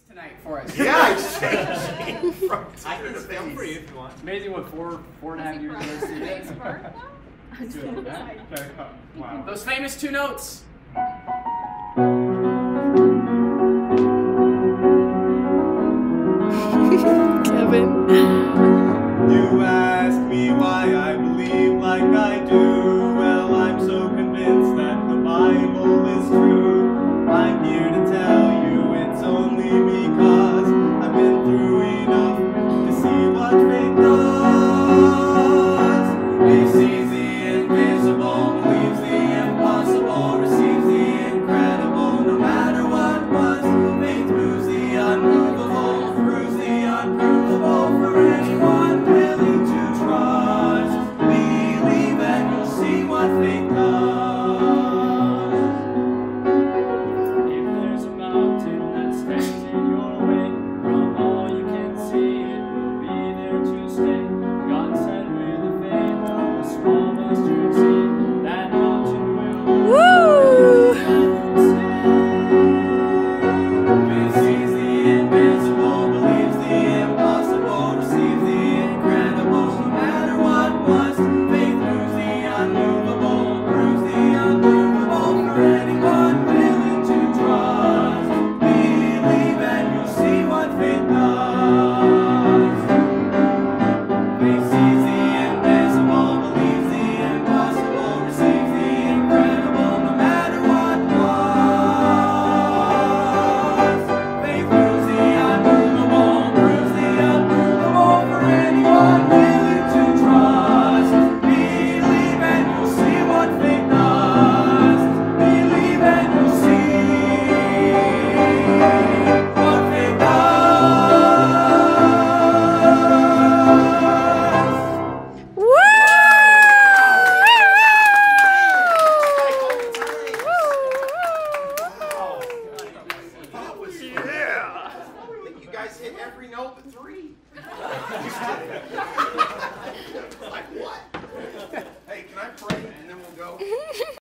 tonight for us. Yeah, exchanging from I can to spell face. for you if you want. It's amazing what four and a half years ago. Wow. Those famous 2 notes. Kevin.